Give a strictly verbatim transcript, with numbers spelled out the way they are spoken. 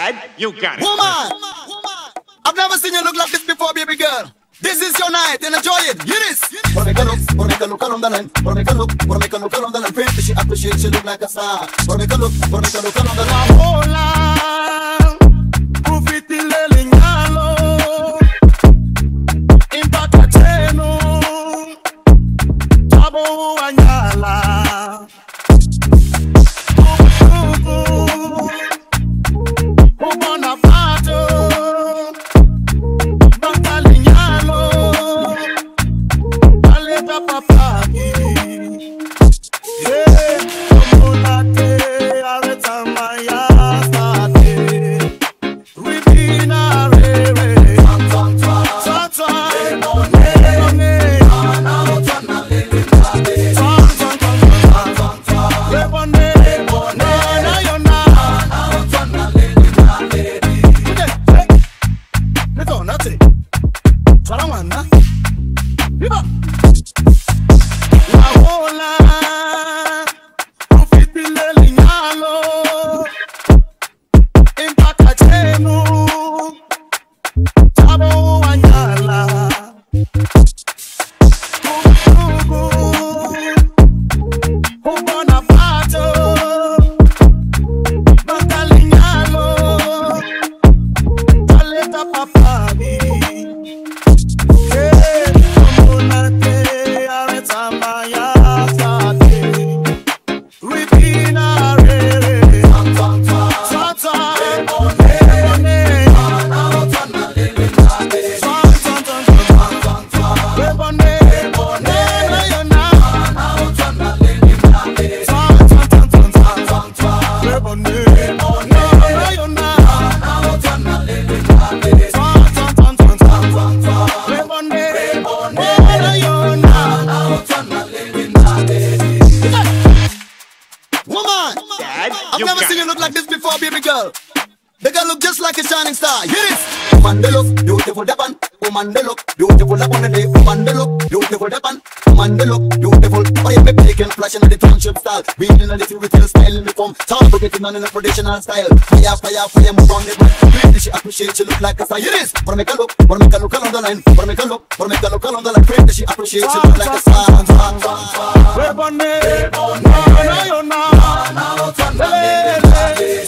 Dad, you got it. Woman, I've never seen you look like this before, baby girl. This is your night and enjoy it. Hear this. Wanna make a look, wanna make a look along the line. Wanna make a look, wanna make a look along the line. Pretty, she appreciates, she look like a star. Wanna make a look, wanna make a look along the line. Hola, ufiti lelinyalo, impakateno, tabo wanyala. Ubona pato, bakalinyalo, aleta papapi. Yeah, tomolate, aleta maya sate. Ribina rere, tantantwa, tantwa, ebone, ebone, ana otana lele kade. Tantantwa, tantantwa, ebone, ebone, ana yona, ana otana lele kade. Let's go, that's it. Twaramana, viva. La hola, ufiti lelinyalo, impakatenu, tabo wanyala. Kukuku, ubona pato, bakalinyalo, aleta papabi. Yeah, tomolate, aleta maya sate. Ribina rere, tantantwa, tantwa, ebone, ebone, ana otana lele kade. Tantantwa, tantantwa, ebone, ebone, ana yona, ana otana lele kade. Tantantwa, tantantwa, ebone, ebone, ana yona, ana otana lele kade. Tantantwa, tantantwa, ebone, ebone, ana yona, ana otana lele kade. Woman, Dad, I've you never got seen you it. look like this before, baby girl. The girl look just like a shining star. Hear this. Woman, they look beautiful, that one. Woman, they look beautiful, that one. Day. Woman, they look beautiful, that one. Woman, they look beautiful. Oh, yeah, baby, taking flashing at the township style. Being in a little retail style in the form. Talk about getting on in a traditional style. Fire, fire, fire, move on the right. Pretty, she appreciate, she look like a star. Hear this. Wanna make a look, wanna make a look along the line. Wanna make a look, wanna make a look along the line. Pretty, she appreciate, she look like a star. Ebone, ebone, ana yona, ana otana lele kade.